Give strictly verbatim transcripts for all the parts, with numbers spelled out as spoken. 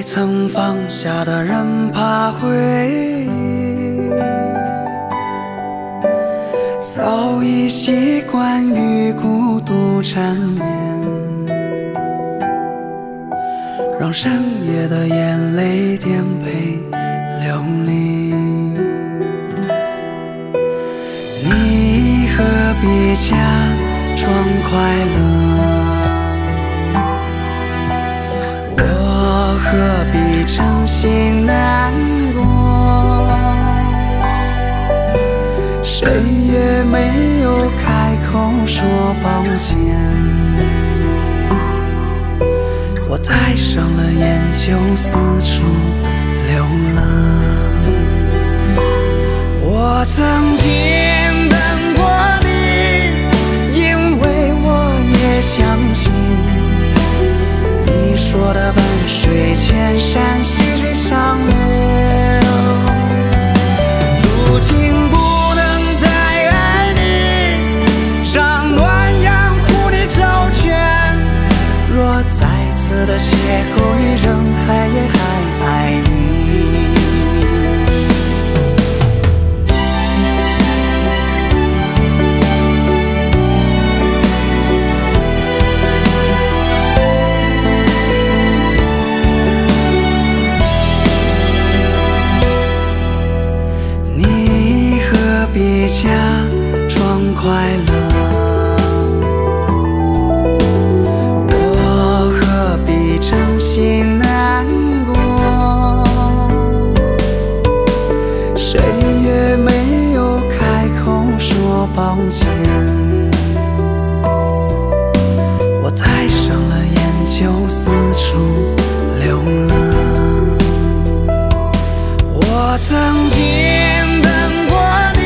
曾放下的人怕回忆，早已习惯于孤独缠绵，让深夜的眼泪颠沛流离。你何必假装快乐？何必真心难过？谁也没有开口说抱歉。我戴上了眼，就四处流浪。我曾经等过你，因为我也相信你说的万水千山，细水长流。如今不能再爱你，让暖阳护你周全。若再次的邂逅于人海，也还爱你。假装快乐，我何必真心难过？谁也没有开口说抱歉。我戴上了眼，就四处流浪。我曾经等过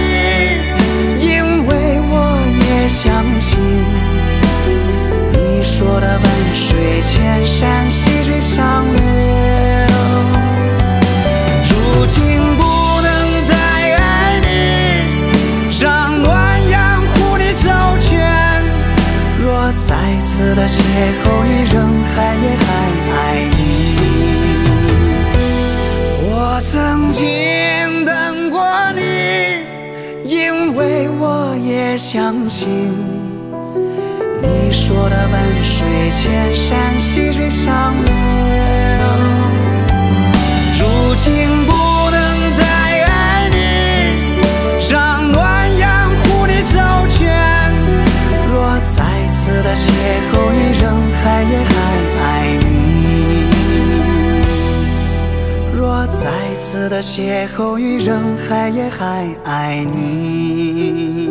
相信你说的万水千山，细水长流。如今不能再爱你，让暖阳护你周全。若再次的邂逅于人海，也还爱你。我曾经等过你，因为我也相信你说的万水千山，细水长流。如今不能再爱你，让暖阳护你周全。若再次的邂逅于人海，也还爱你。若再次的邂逅于人海，也还爱你。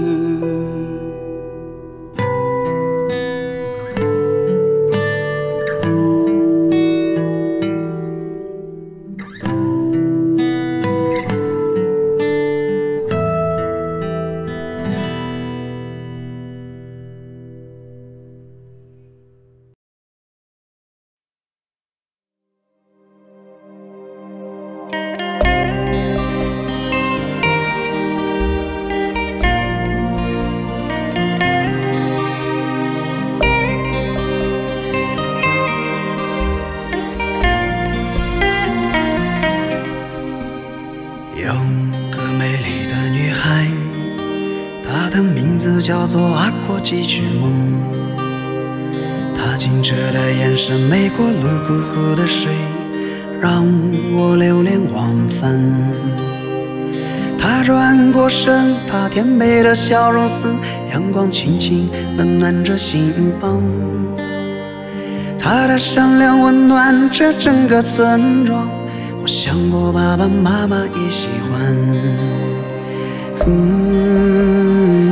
叫做阿过几曲梦，他清澈的眼神，没过泸沽湖的水，让我流连忘返。他转过身，他甜美的笑容似阳光，轻轻温暖着心房。他的善良温暖着整个村庄，我想我爸爸妈妈也喜欢。嗯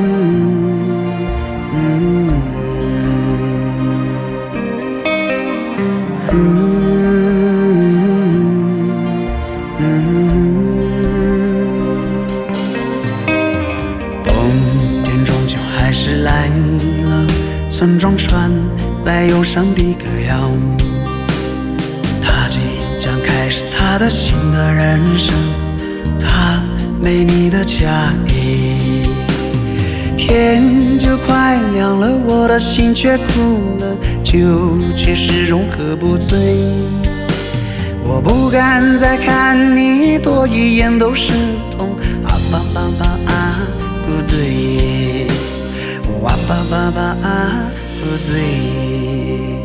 村庄传来忧伤的歌谣，他即将开始他的新的人生，他没你的嫁衣。天就快亮了，我的心却哭了，酒却始终喝不醉。 我不敢再看你多一眼都是痛，啊吧吧吧啊，不醉，哇吧吧吧啊，不醉。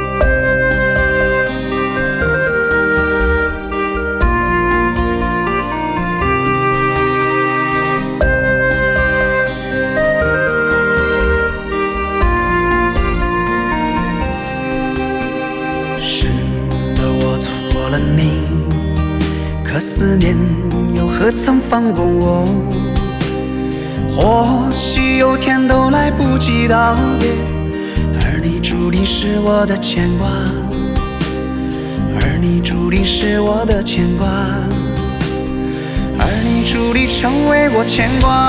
是的，我错过了你，可思念又何曾放过我？或许有天都来不及道别，而你注定是我的牵挂，而你注定是我的牵挂，而你注定成为我牵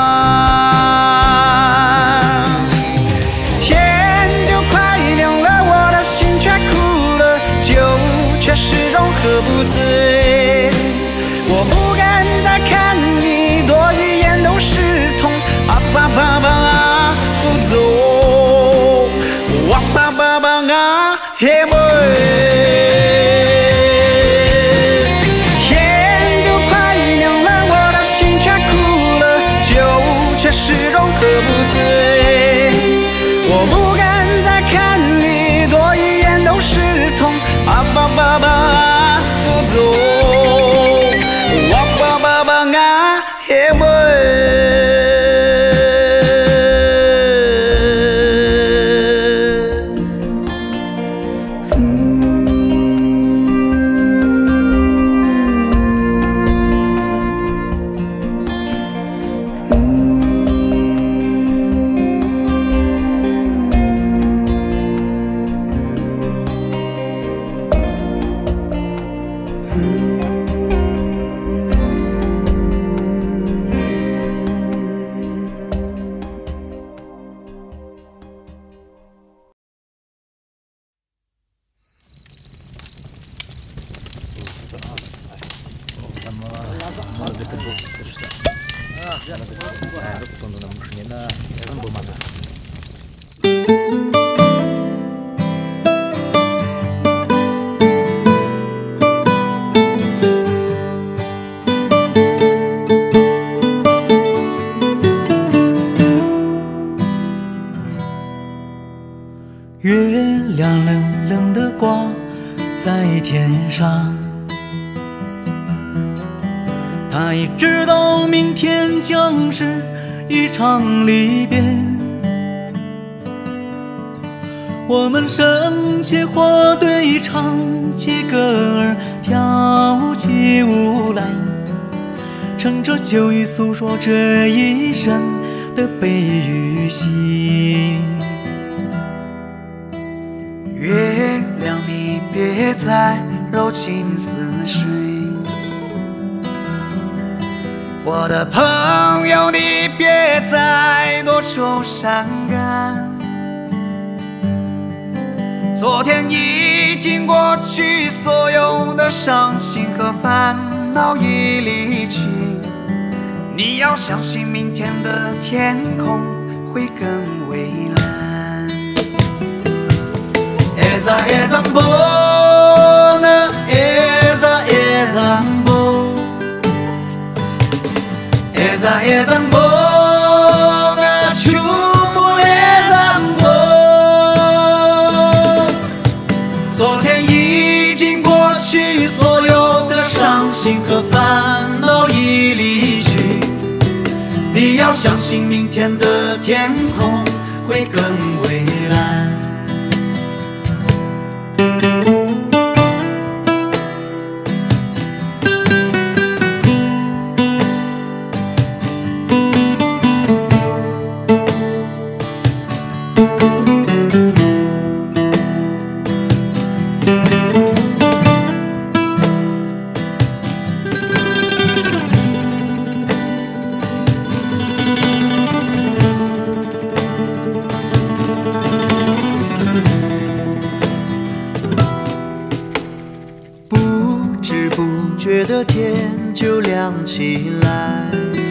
挂。天就快亮了，我的心却哭了，酒却始终喝不醉。我不敢再看你多一眼都是痛，啊吧吧吧啊，不走，哇吧吧吧啊，嘿喂。天就快亮了，我的心却哭了，酒却始终喝不醉。我不敢再看你多一眼都是痛，啊吧吧吧啊，不走。 月亮冷冷地挂在天上，他已知道明天将是一场离别。我们生起火堆，唱起歌儿，跳起舞来，趁着酒意诉说这一生的悲与喜。 月亮，你别再柔情似水，我的朋友，你别再多愁善感。昨天已经过去，所有的伤心和烦恼已离去。你要相信，明天的天空会更蔚蓝。Esa esa bona, esa esa bona, esa esa bona, chupo esa bona。昨天已经过去，所有的伤心和烦恼已离去。你要相信，明天的天空会更蔚蓝。觉得天就亮起来，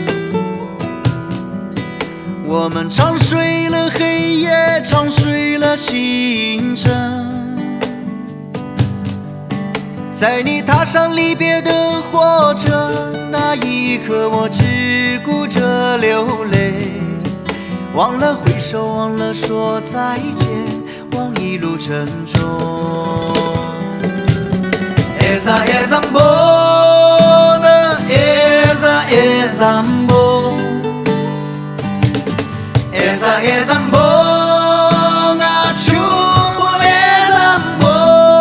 我们长睡了黑夜，长睡了星辰， 在你踏上离别的火车，那一刻我只顾着流泪，忘了挥手，忘了说再见，忘一路沉重。Esa é zambona, esa é zambo, esa é zambona, chupo é zambo。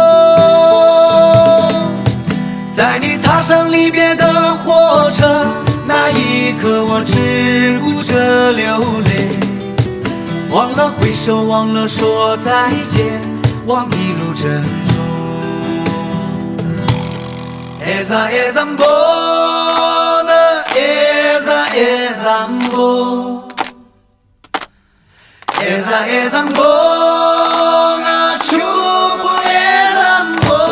在你踏上离别的火车，那一刻我只顾着流泪，忘了挥手，忘了说再见，忘一路珍重。Esa é zambona, esa é zambo, esa é zambona, chupo é zambo,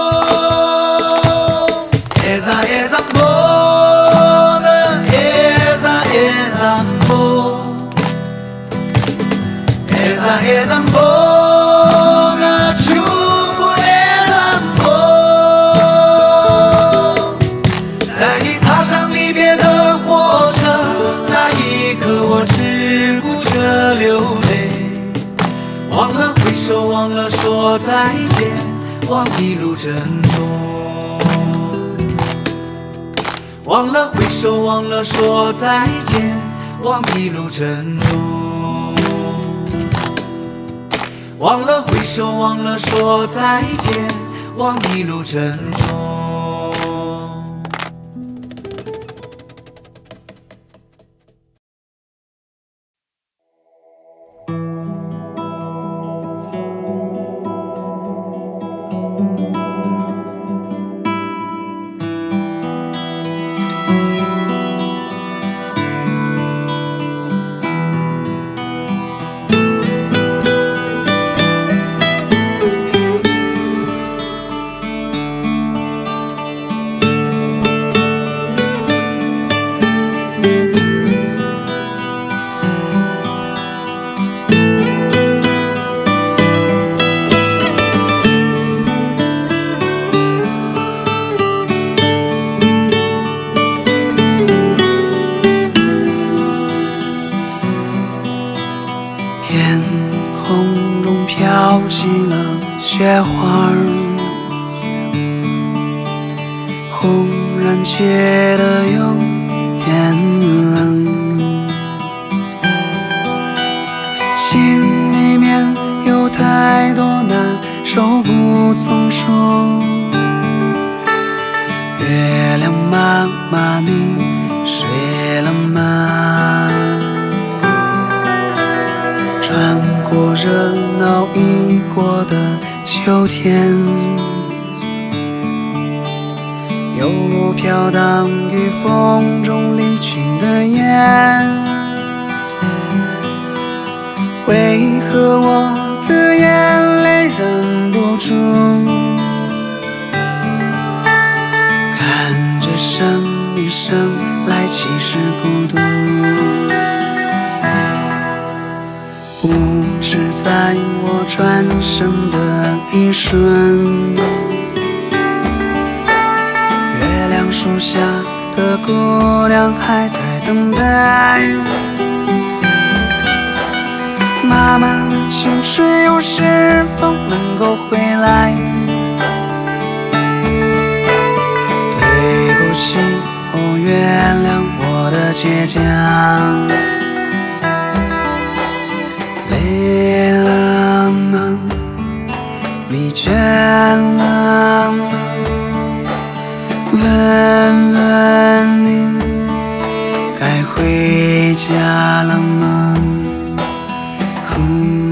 esa é zambona, esa é zambo, esa é zambona, chupo é zambo。在你踏上离别的火车，那一刻我只顾着流泪，忘了挥手，忘了说再见，忘一路珍重。忘了挥手，忘了说再见，忘一路珍重。忘了挥手，忘了说再见，忘一路珍重。 天空中飘起了雪花，忽然觉得有点冷，心里面有太多难受不曾说。月亮妈妈，你睡了吗？穿过热闹已过的秋天，又飘荡于风中离去的烟。为何我的眼泪忍不住，看着生命生来其实孤独。不止在我转身的一瞬，月亮树下的姑娘还在等待。妈妈的青春又是否能够回来？对不起，哦，原谅我的倔强。累了吗？你倦了吗？问问你，该回家了吗？嗯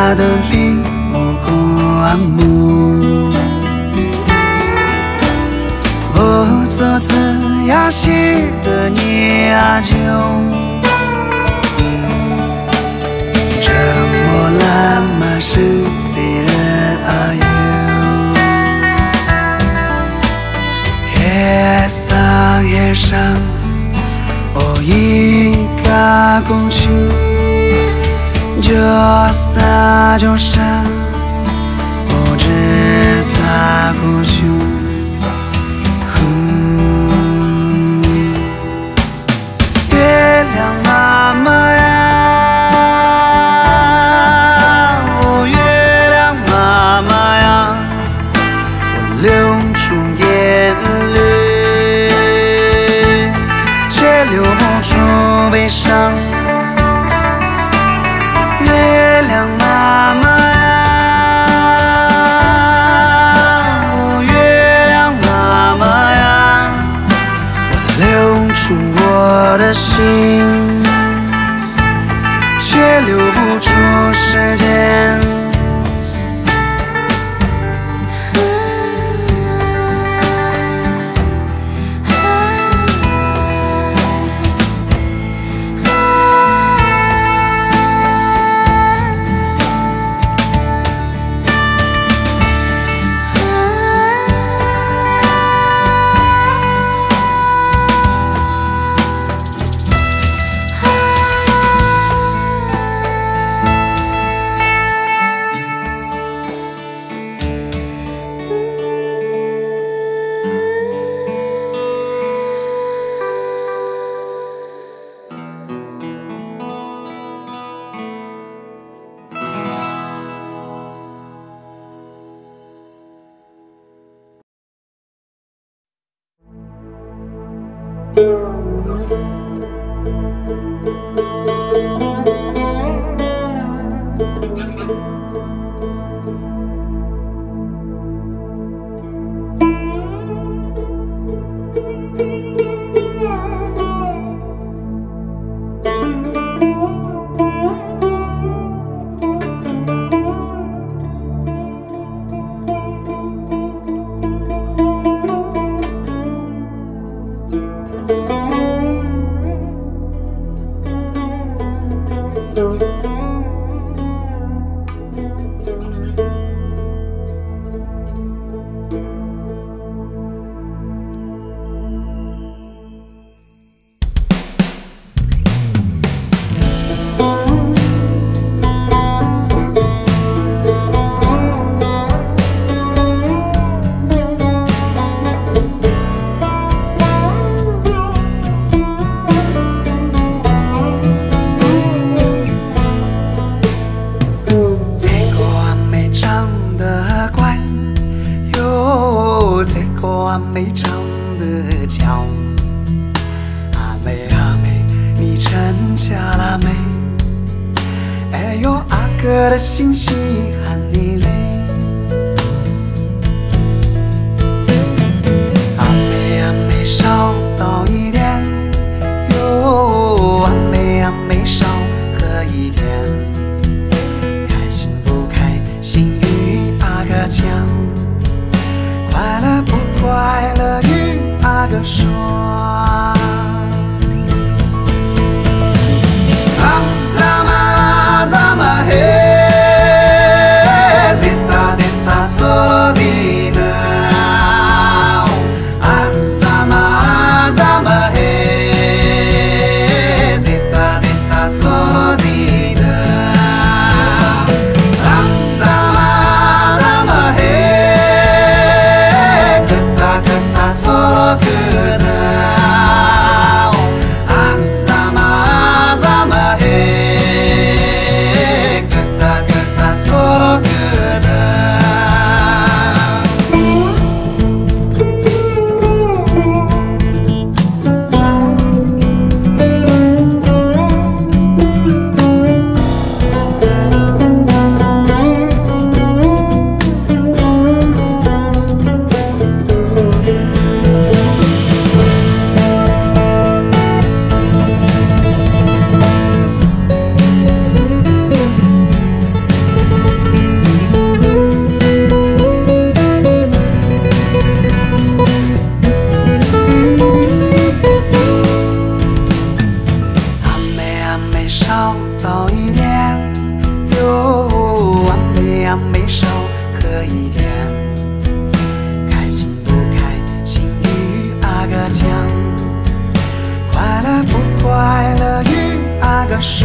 的你莫过阿木，我做自呀西的你阿久，这么烂嘛是谁人阿有？夜上夜上，哦一个公主。 就撒就上，不知他孤雄。月亮妈妈呀，哦月亮妈妈呀，我流出眼泪，却留不住悲伤。 月亮妈妈呀，哦月亮妈妈呀，我留住我的心，却留不住时间。 没长得巧，阿妹阿妹，你成家了没？哎呦，阿哥的信息喊你累。阿妹阿妹，少倒一点，哟，阿妹阿妹，少喝一点。开心不开心与阿哥讲。 快乐不快乐与阿哥说。啊萨玛萨玛嘿 zeta zeta solo zeta。啊萨玛萨玛嘿 zeta zeta solo zeta。啊萨玛萨玛嘿。 Solo kena 两杯少喝一点，开心不开心与阿哥讲，快乐不快乐与阿哥说。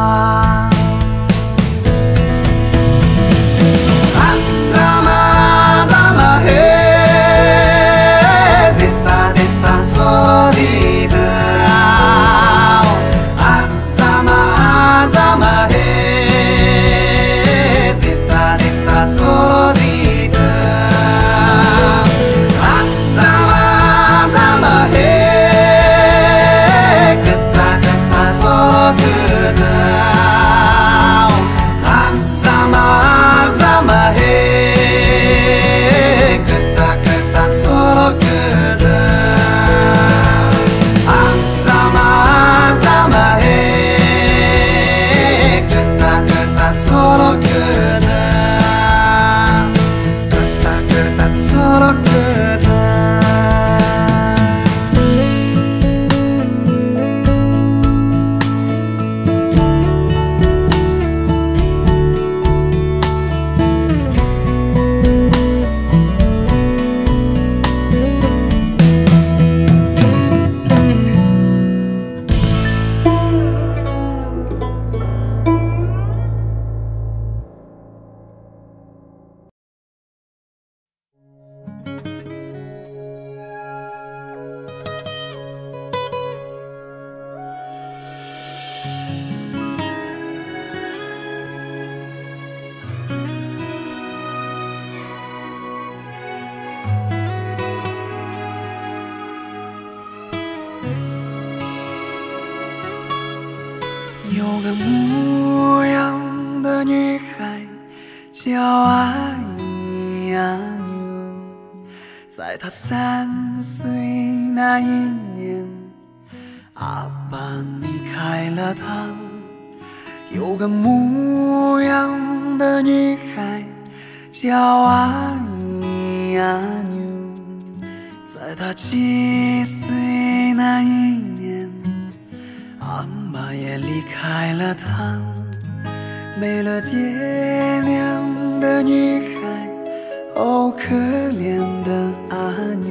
有个模样的女孩叫阿姨阿妞，在她三岁那一年，阿爸离开了她。有个模样的女孩叫阿姨阿妞，在她七岁那一年，阿妈也离开了她。没了爹娘的女孩，哦，可怜的阿妞，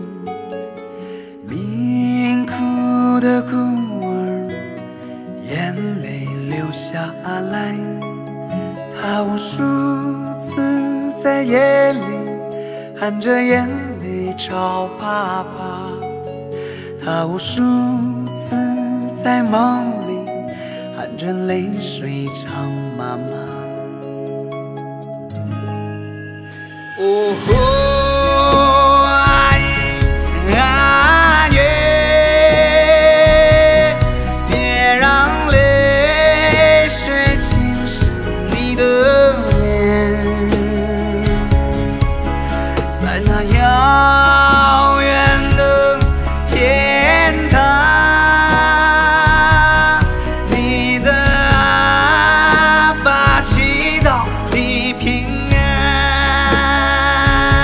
命苦的孤儿，眼泪流下来。她无数次在夜里含着眼泪找爸爸，她无数次在梦里含着泪水唱妈妈。哦吼，阿姨阿爷，别让泪水浸湿你的脸，在那遥远的天堂。平安。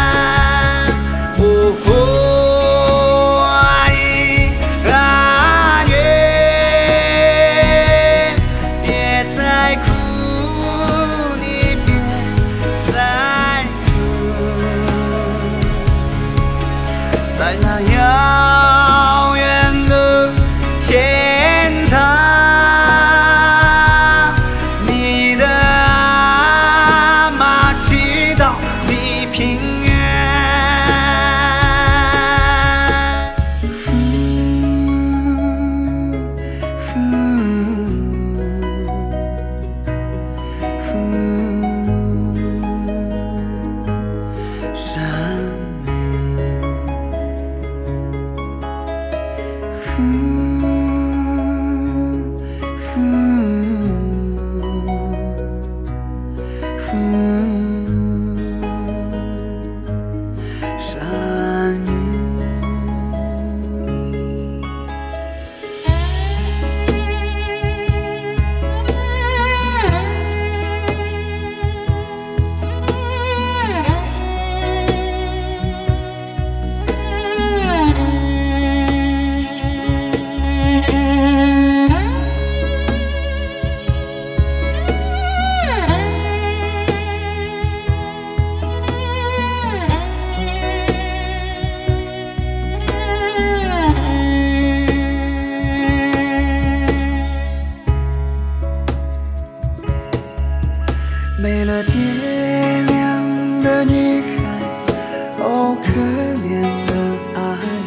的女孩，哦，可怜的阿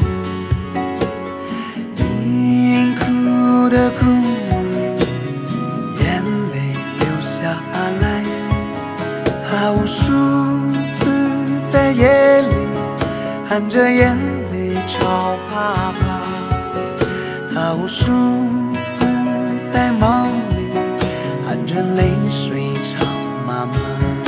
牛，因哭的哭儿，眼泪流下来。他无数次在夜里含着眼泪找爸爸，他无数次在梦里含着泪水找妈妈。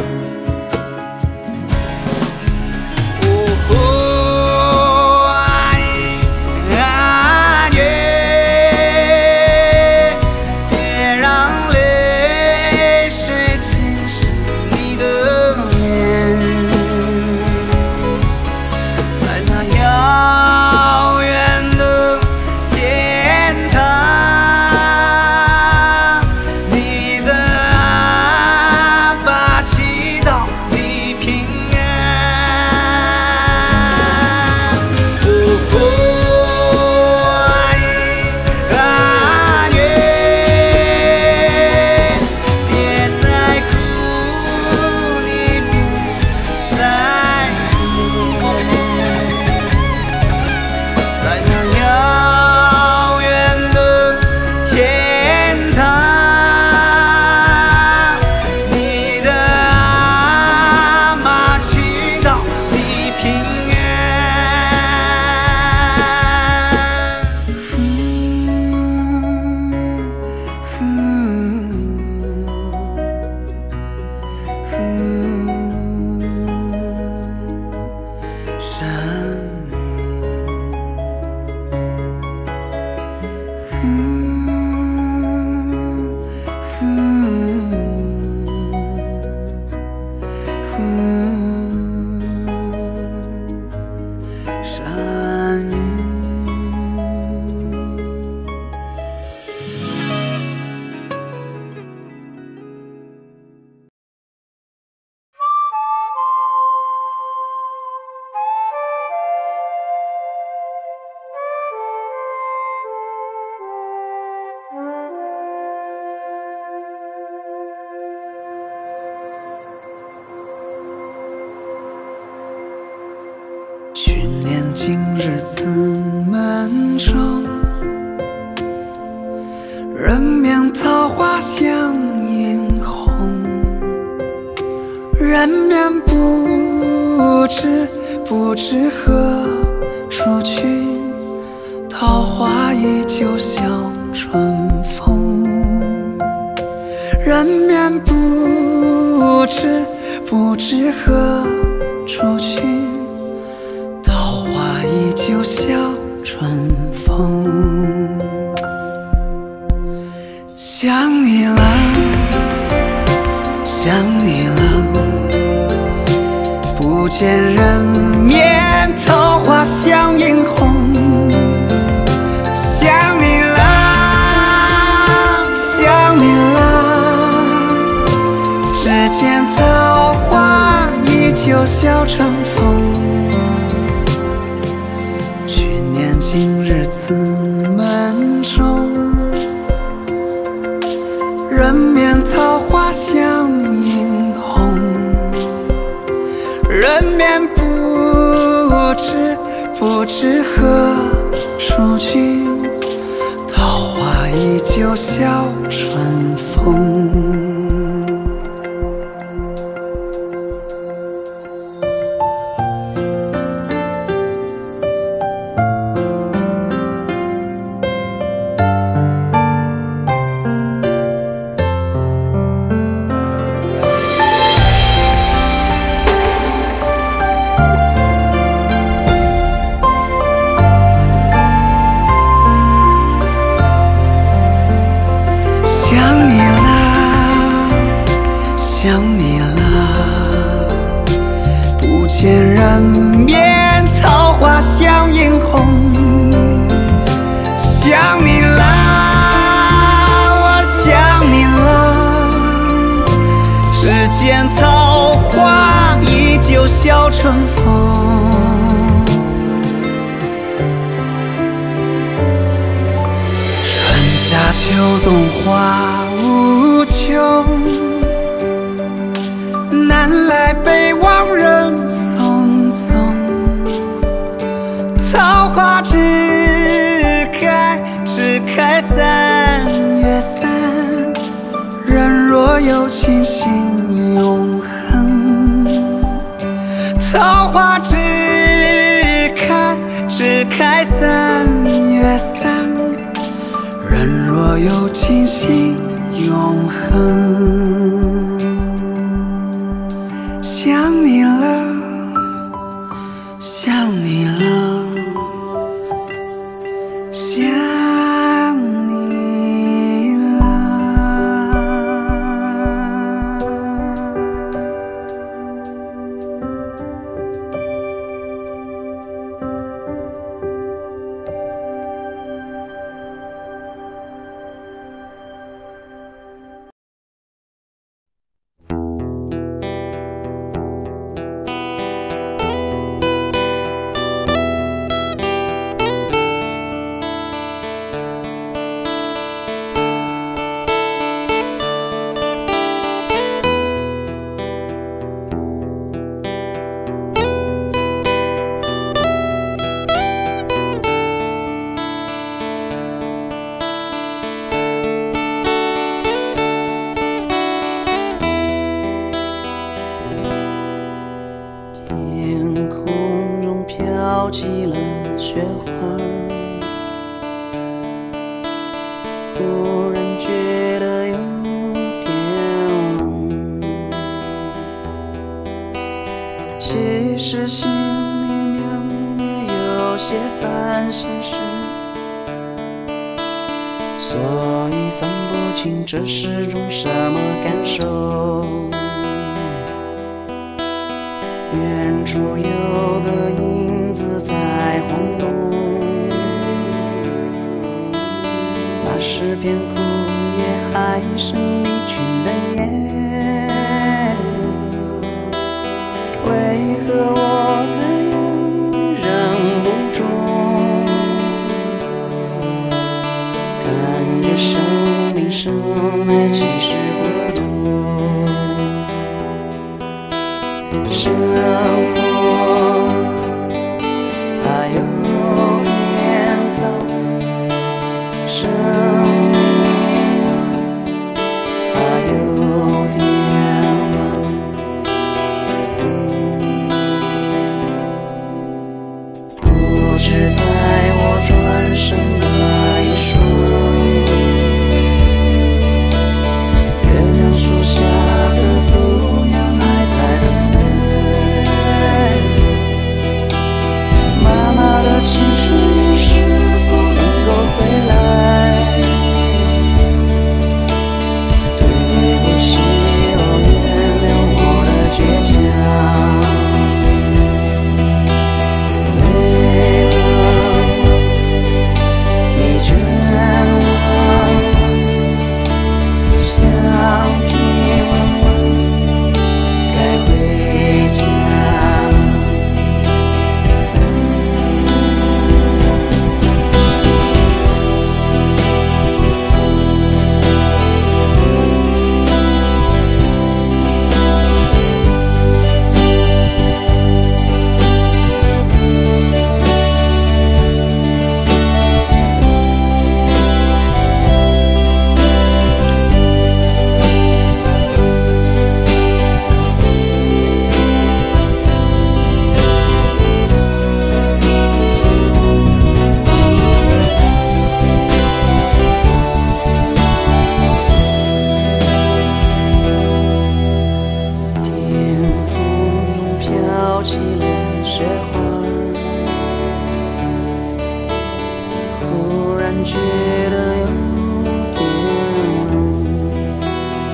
去年今日此门中，人面桃花相映红。人面不知不知何处去，桃花依旧笑春风。人面不知不知何处去，依旧笑春风。想你了，想你了，不见人面桃花相映红。想你了，想你了，只见桃花依旧笑春风。今日此门中，人面桃花相映红。人面不知不知何处去，桃花依旧笑春风。想你了，不见人面桃花相映红。想你了，我想你了，只见桃花依旧笑春风。春夏秋冬花无穷，南来北往人有情心永恒。桃花只开只开三月散，人若有情心永恒。想你了，想你了，想你了。天空中飘起了雪花，忽然觉得有点冷。其实心里面也有些烦心事，所以分不清这是种什么感受。远处有个影子在晃动，那是片枯叶还是离群的雁？为何我的眼里忍不住感觉生命深爱其实孤独？生活还有点早，生命还有点晚。不知在我转身的一瞬，月亮树下的姑娘还在等待。妈妈的青春是否能够回来？对不起，哦，原谅我的倔强。累了吗？你倦了吗？想起了吗？该回家。起了雪花，忽然觉得有点冷。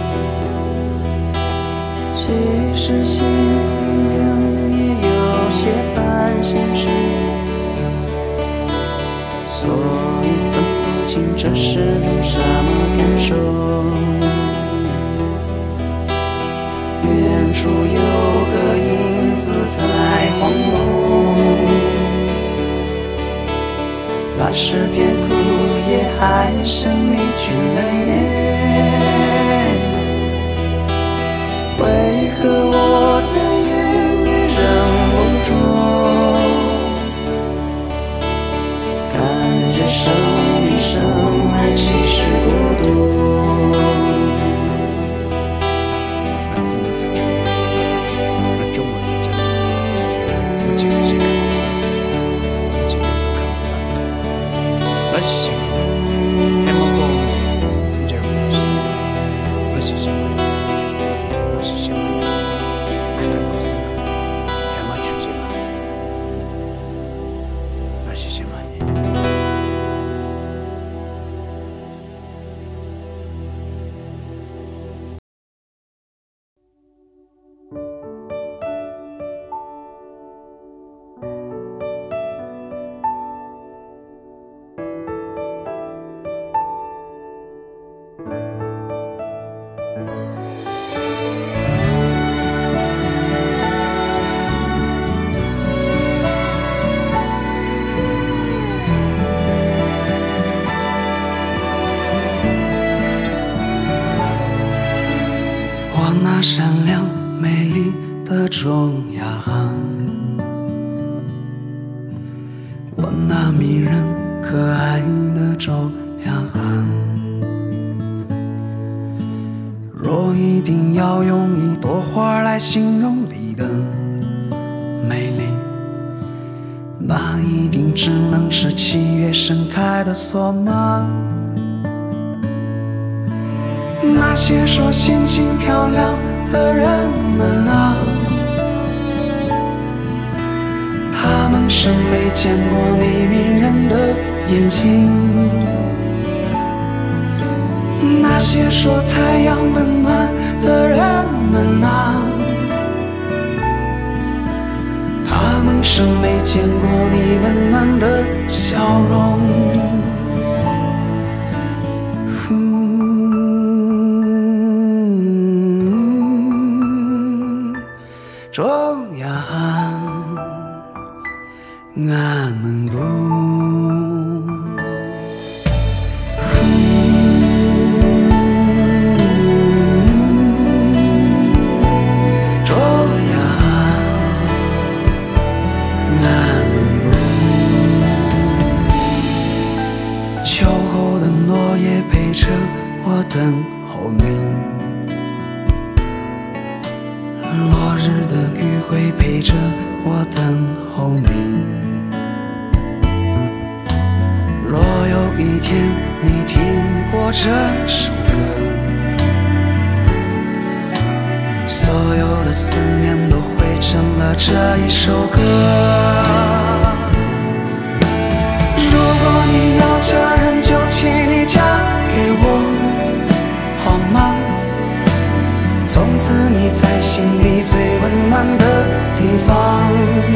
其实心里面也有些烦心事，所以分不清这是种什么感受。远处有个影子在晃动，那是片枯叶还是离群的雁？为何我的眼里忍不住感觉生命深爱其实孤独？ 中央。我那迷人可爱的中央，若一定要用一朵花来形容你的美丽，那一定只能是七月盛开的索玛。那些说星星漂亮的人们啊，他们是没见过你迷人的眼睛。那些说太阳温暖的人们啊，他们是没见过你温暖的笑容。中央俺能不我等候你，落日的余晖陪着我等候你。若有一天你听过这首歌，所有的思念都汇成了这一首歌。如果你要嫁人，就请你嫁给我好吗？从此你在心里最温暖的地方。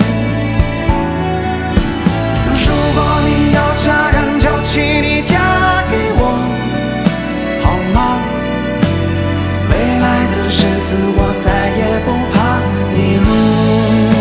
如果你要嫁人，就请你嫁给我好吗？未来的日子我再也不怕迷路。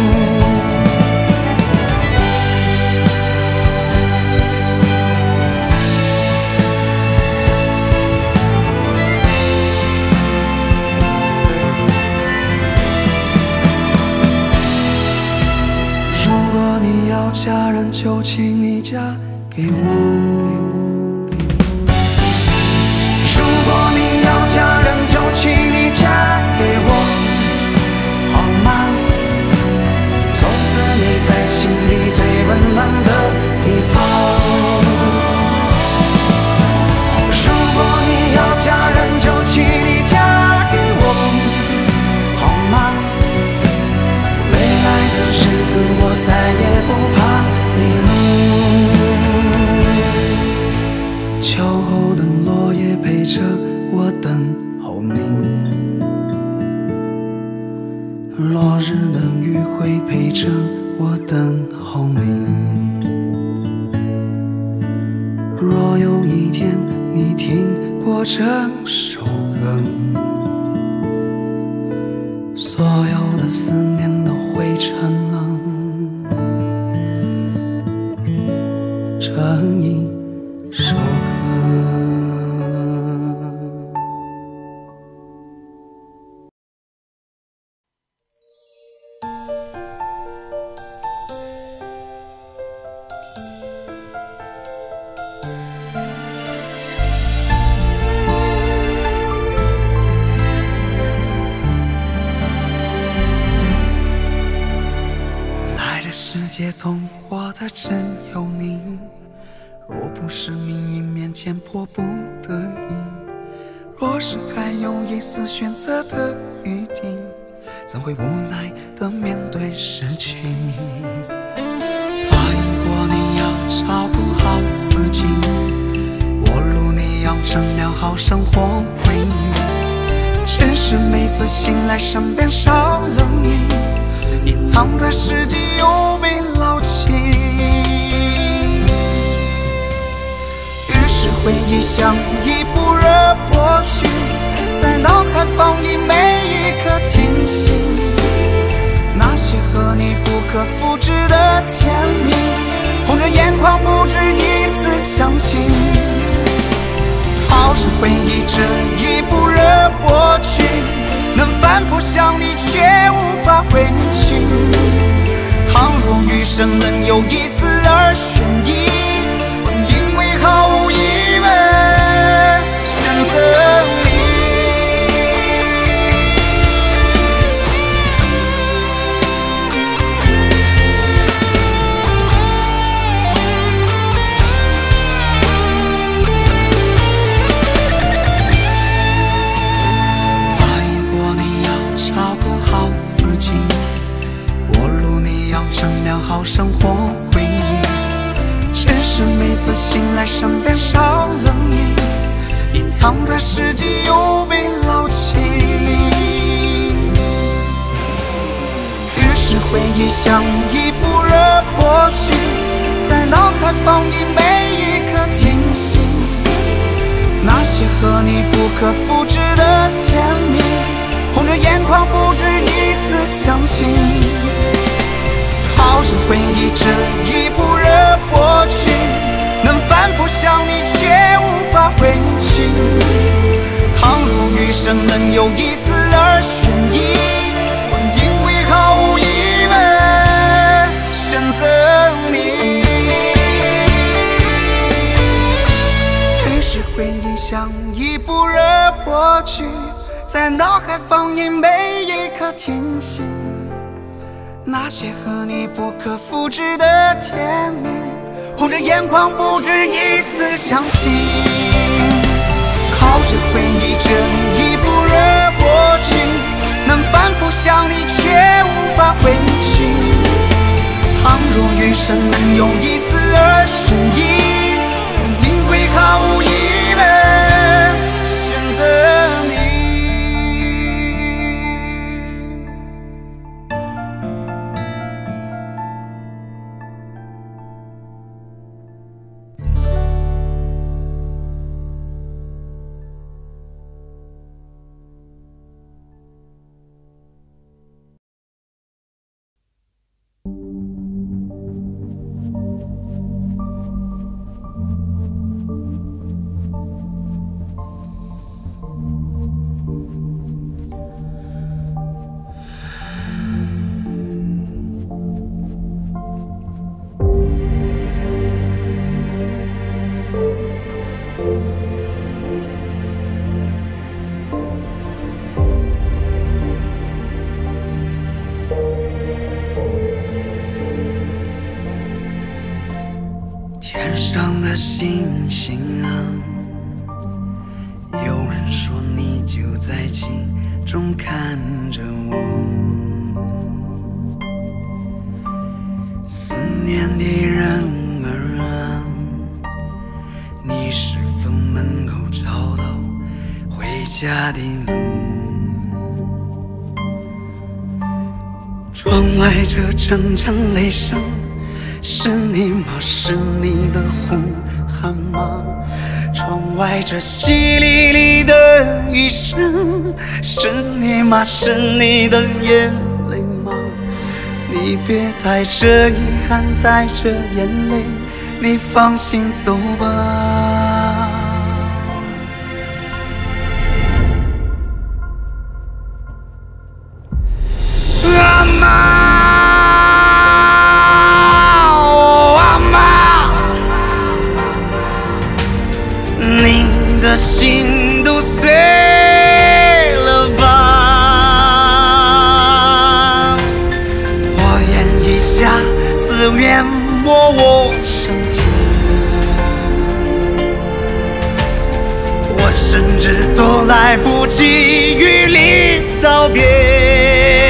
嫁人就请你嫁给我，给我，给我。如果你要嫁人，就请你嫁给我，好吗？从此你在心里最温暖的地方。如果你要嫁人，就请你嫁给我，好吗？未来的日子我再也不怕迷路。秋后的落叶陪着我等候你，落日的余晖陪着我等候你。若有一天你听过这首歌，所有的思念都汇成了这一首歌。世界懂我的真有你，若不是命运面前迫不得已，若是还有一丝选择的余地，怎会无奈地面对失去？爱过你要照顾好自己，我路你要丈量好生活规律，只是每次醒来身边少了你，隐藏的世纪又被捞起，于是回忆像一部热播剧，在脑海放映每一刻惊喜，那些和你不可复制的甜蜜，红着眼眶不止一次想起，靠着回忆这一部热播剧，能翻反复想你，却无法回去。倘若余生能有一次而选一，我定会毫无疑问选择你。答应过你要照顾好自己，我路你要丈量好生活规律。只是每次醒来身边少了你，隐藏的世纪又被捞起。于是回忆像一部热播剧，在脑海放映每一刻惊喜。那些和你不可复制的甜蜜，红着眼眶不止一次相信。靠着回忆这一部热播剧，能反复想你却无法回去。倘若余生能有一次而选一，我定会毫无疑问选择你。于是回忆像一部热播剧，在脑海放映每一刻惊喜。那些和你不可复制的甜蜜，红着眼眶不止一次相信。靠着回忆这一部热播剧，能反复想你却无法回去。倘若余生能有一次而选一，一定会毫无疑问选择你。天上的星星啊，有人说你就在其中看着我。思念的人儿啊，你是否能够找到回家的路？窗外这阵阵雷声，是你吗？是你的呼喊吗？窗外这淅沥沥的雨声，是你吗？是你的眼泪吗？你别带着遗憾，带着眼泪，你放心走吧。阿妈。的心都碎了吧？火焰一下自愿摸我身体，我甚至都来不及与你道别。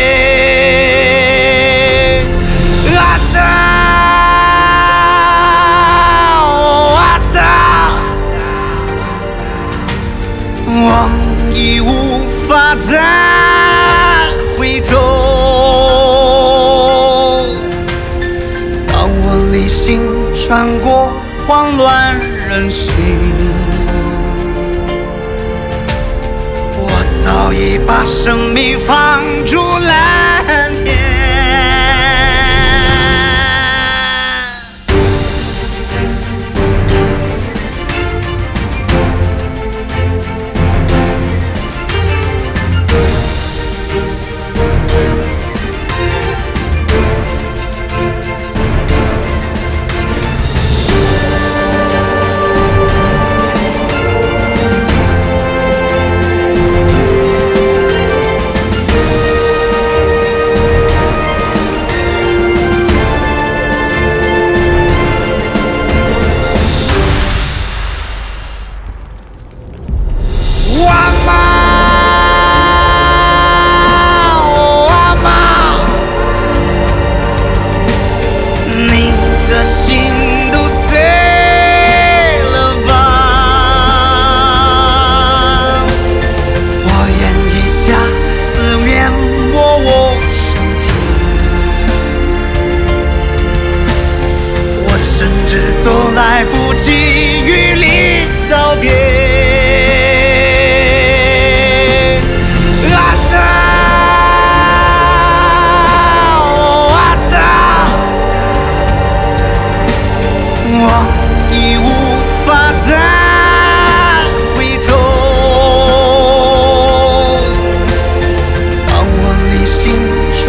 啊哒！我已无法再回头。当我理性穿过慌乱人群，我早已把生命放逐蓝天。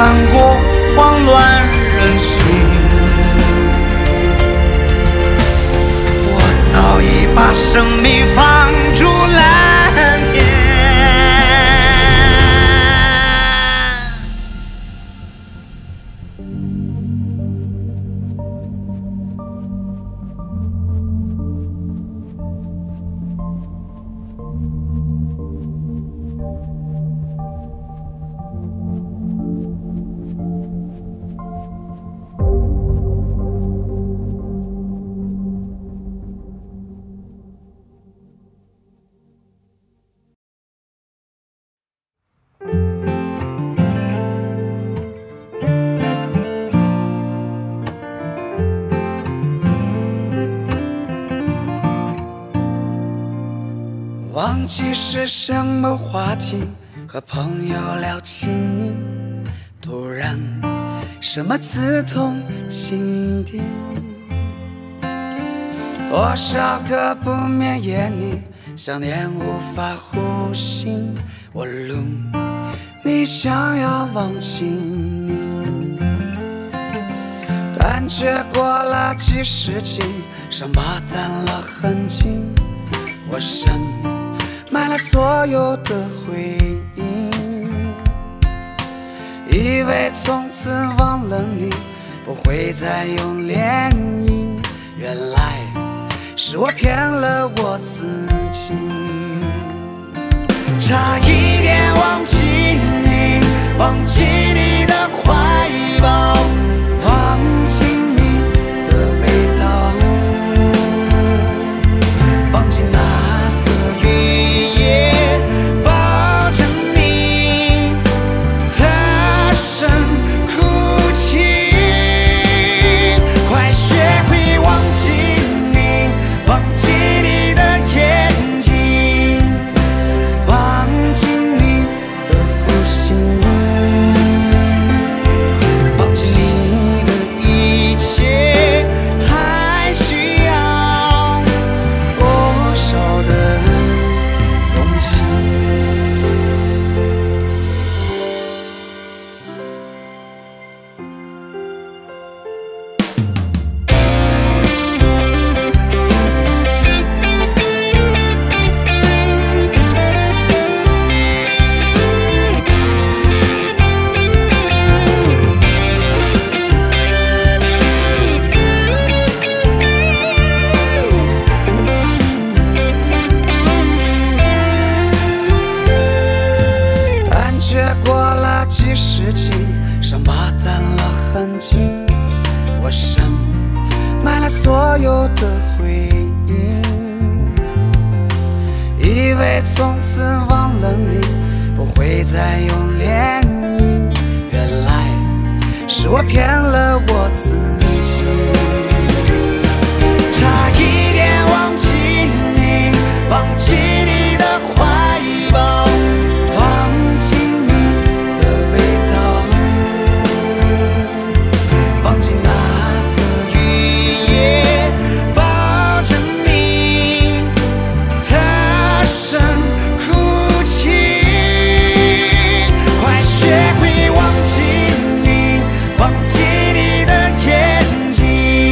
看过慌乱人心，我早已把生命放逐蓝天。忘记是什么话题，和朋友聊起你，突然什么刺痛心底。多少个不眠夜里，想念无法呼吸，我录你想要忘记你，感觉过了几世纪，伤疤淡了痕迹，我深埋了所有的回忆，以为从此忘了你不会再有涟漪，原来是我骗了我自己，差一点忘记你，忘记你的怀抱，忘记你的味道，忘记那个雨所有的回忆，以为从此忘了你不会再有涟漪，原来是我骗了我自己，差一点忘记你，忘记你的怀抱，忘记你的味道，忘记那忘记你的眼睛。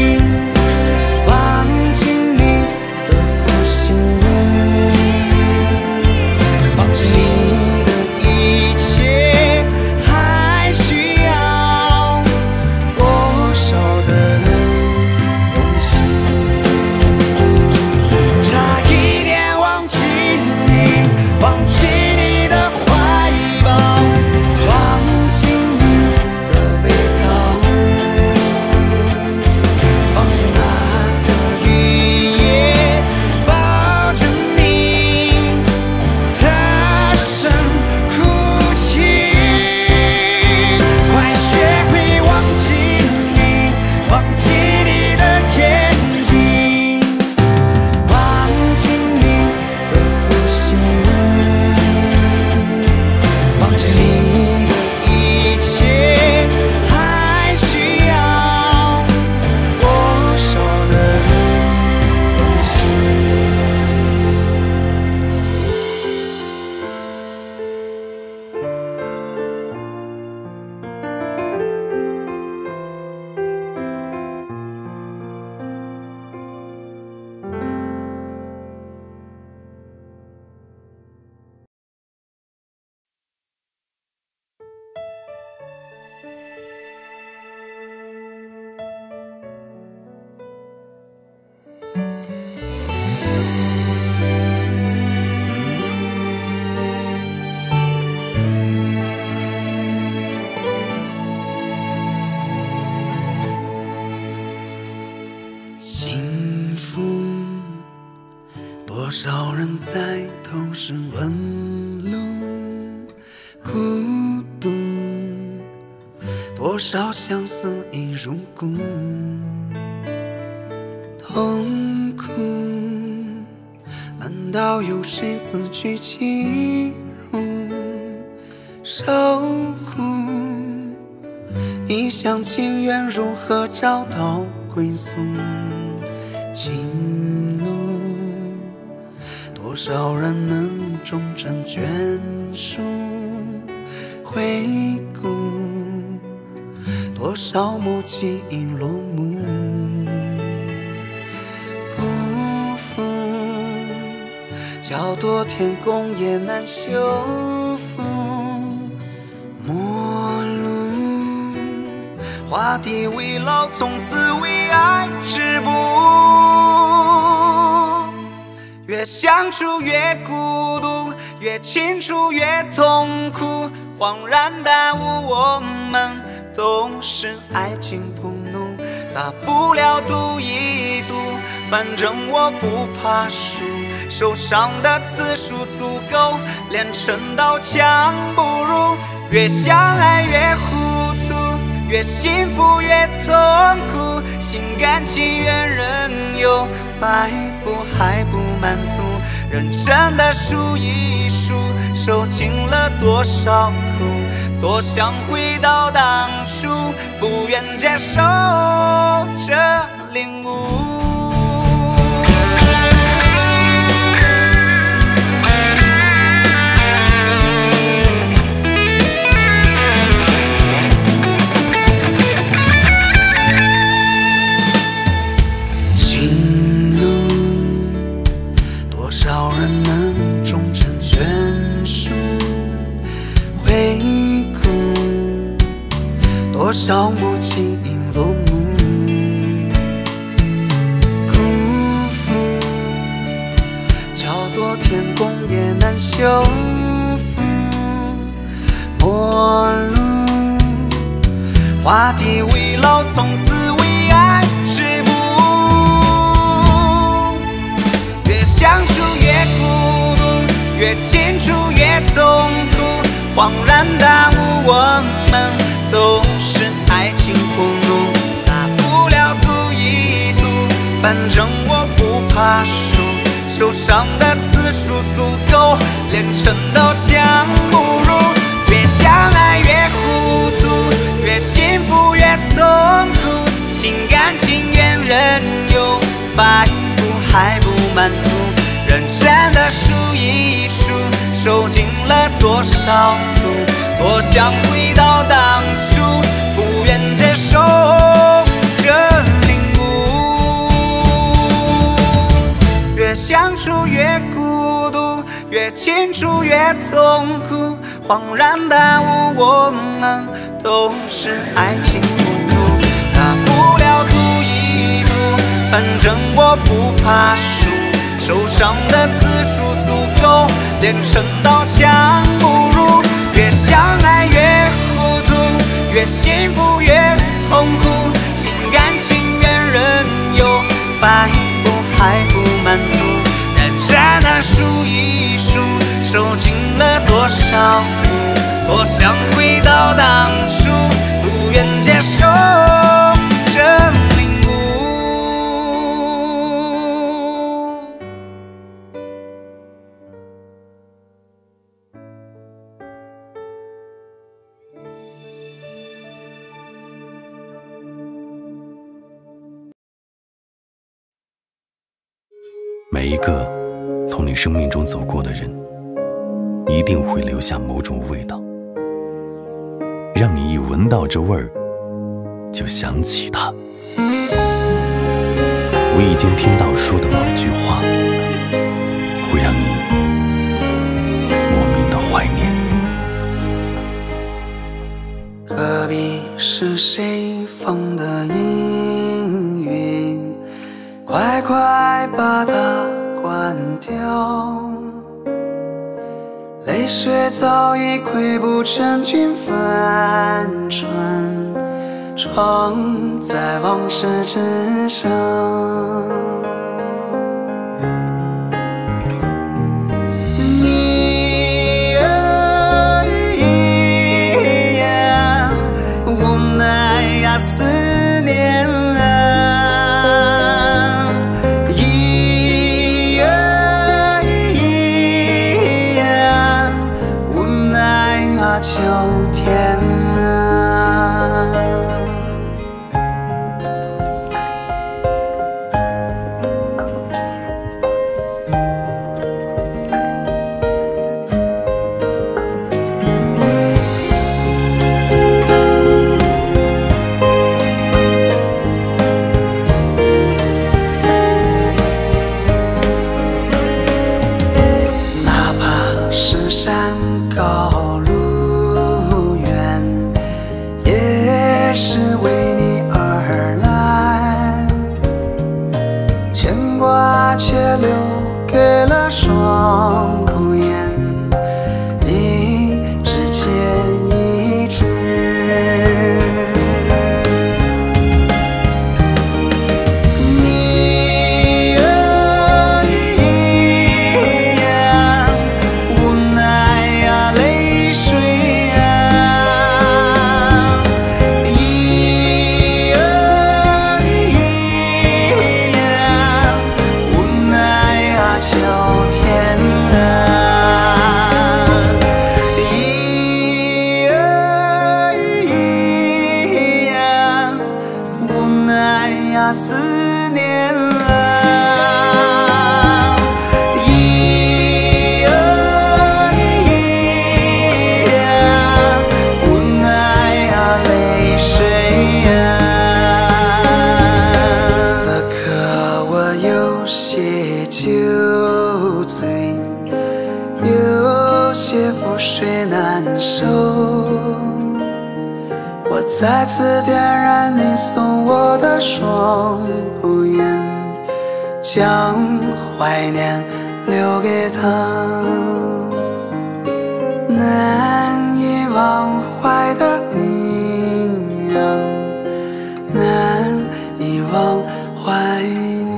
幸福，多少人在投身问路，孤独，多少相思已入骨，痛苦，难道有谁自取其辱？受苦，一厢情愿如何找到归宿？情路，多少人能终成眷属？回顾，多少幕记忆落幕？辜负，叫多天功也难修复。陌路，画地为牢，从此为爱止步。越相处越孤独，越清楚越痛苦。恍然大悟，我们都是爱情铺路，大不了赌一赌，反正我不怕输。受伤的次数足够，连成道墙不入。越相爱越糊涂，越幸福越痛苦。心甘情愿任由，摆布还不满足。认真的数一数，受尽了多少苦，多想回到当初，不愿接受这领悟。多少幕记忆落幕，辜负，叫多天功也难修复。陌路，画地为牢，从此为爱止步。越相处越孤独，越清楚越痛苦。恍然大悟，我们都是爱情铺路，大不了赌一赌，反正我不怕输。受伤的次数足够，连成道墙不入。越相爱越糊涂，越幸福越痛苦。心甘情愿任由，摆布还不满足。认真的数一数，受尽了多少苦，多想回到当初，不愿接受这领悟。越相处越孤独，越清楚越痛苦。恍然大悟，我们都是爱情铺路，大不了赌一赌，反正我不怕输。受伤的次数足够，连成道墙不入。越相爱越糊涂，越幸福越痛苦。心甘情愿任由，摆布还不满足。认真的数一数，受尽了多少苦，多想回到当初，不愿接受这领悟。 每一个从你生命中走过的人，一定会留下某种味道，让你一闻到这味儿，就想起他。无意间听到说的某句话，会让你莫名的怀念。 隔壁是谁放的音乐？快快把它关掉，泪水早已溃不成军，翻船，船装在往事之上。你啊呀，无奈呀，思念啊，咿呀咿呀，无奈啊，秋天啊。山高路远，也是为你而来，牵挂却留给了双不言，一直牵一直。思念啊，咿呀咿呀，无奈呀，泪水呀。此刻我有些酒醉，有些覆水难收。我再次点燃你送我的双不言，将怀念留给他，难以忘怀的你啊，难以忘怀你。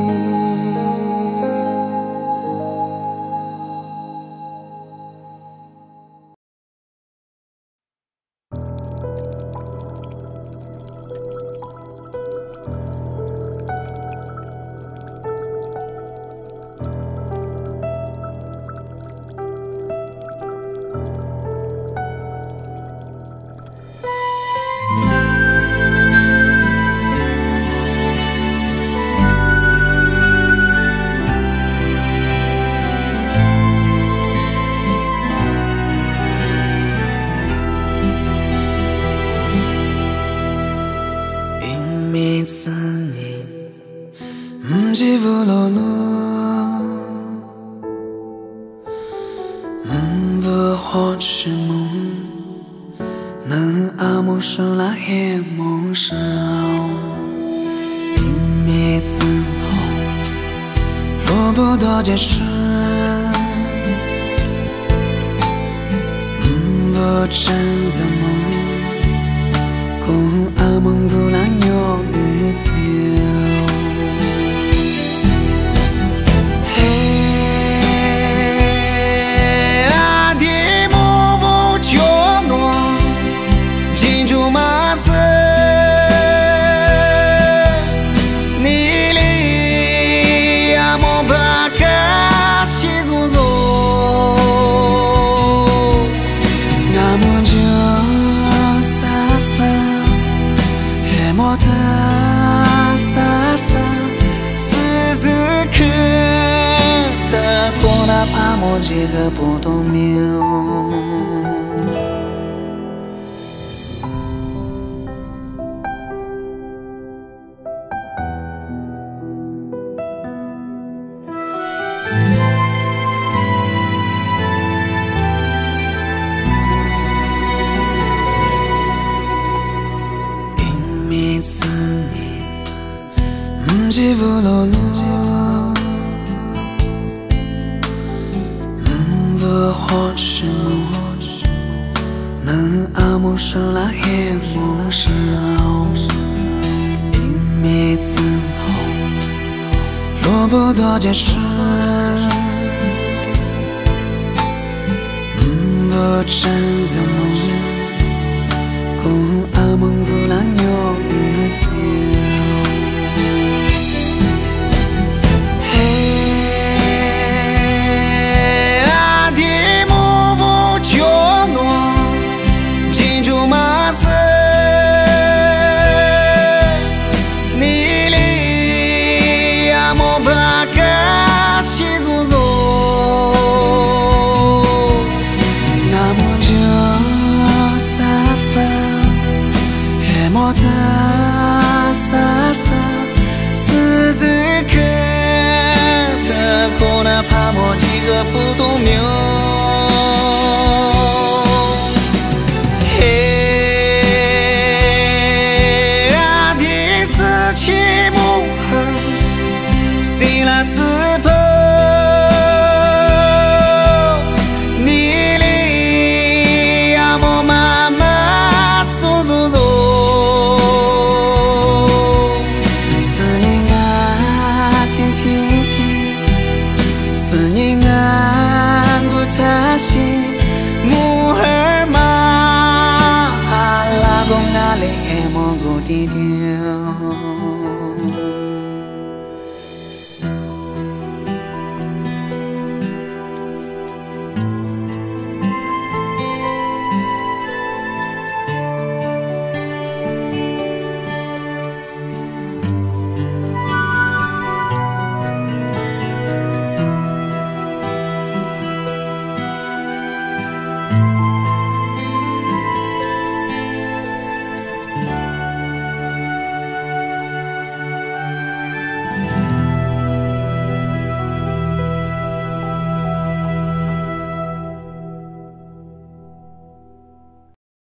每次你唔知乎落落，唔veux好什么，能阿莫说啦也莫少。每次好落不到结束，唔veux真怎么。Kung amang bulan yo bitiw Hey adi mo vo chio no Jinju mas Nili amo baka shizuzo Namo jo sasa莫他洒洒，此时刻的过那怕莫几个不懂明。每次你唔知乎落落，唔veux好什么，能阿莫说啦也莫少。 不多结束，不真的梦，cùng áo mong vui lá nhỏ như chiều. Hey, à đi mua vô chỗ nó, chỉ chú mà sẽ ni li amo ba ca si zu zo. Namo jo sa sa, he mo ta sa sa, si zi ke ta ko na pa mo几个不懂名。自碰你里呀，我妈妈走走走，自因啊是天天，自因啊不他心，木儿嘛拉公那里黑蘑菇地丢。